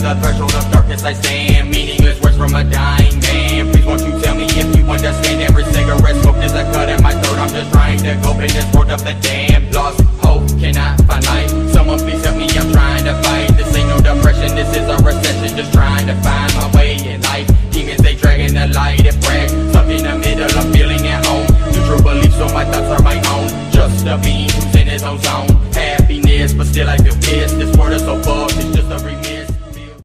the threshold of darkness I stand. Meaningless words from a dying man. Please won't you tell me if you understand. Every cigarette smoke is a cut in my throat. I'm just trying to cope in this world of the damned. Lost